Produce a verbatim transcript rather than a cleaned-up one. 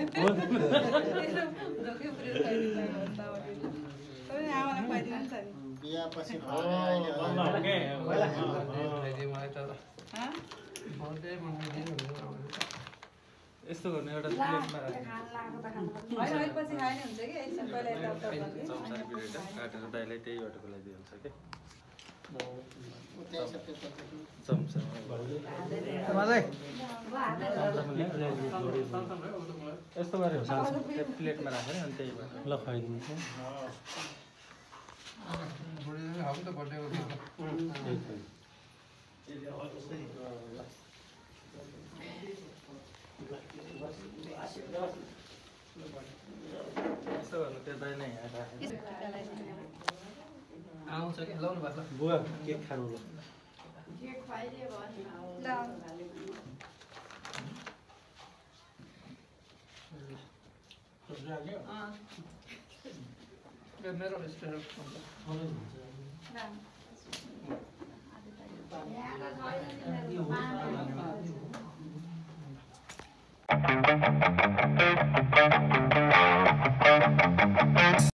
धोकै पुरै खाइदिनु भन्दा तपाईँ आमालाई खुवाइदिनुहुन्छ नि बिहा पछि खाने अहिले यस्तो गर्ने एउटा प्लेटमा राख्नु होइन अहिले पछि खाए नि हुन्छ कि एकछिन पहिला यता चम्चाले बिरेर काटेर दाइलाई त्यही बाटोको लागि दिइहाल्छ कि चम्चा यस्तो गरे हुन्छ त्यो प्लेटमा राखेर अनि त्यही बाटो ल खुवाइदिन्छ यस्तो गर्नु त्यो दाइ नै यहाँ आउँछ कि लाउनु भएको बुवा केक खानु ल केक खुवाइदियो भने ल मेरो रेस्टुरेन्ट Thank you.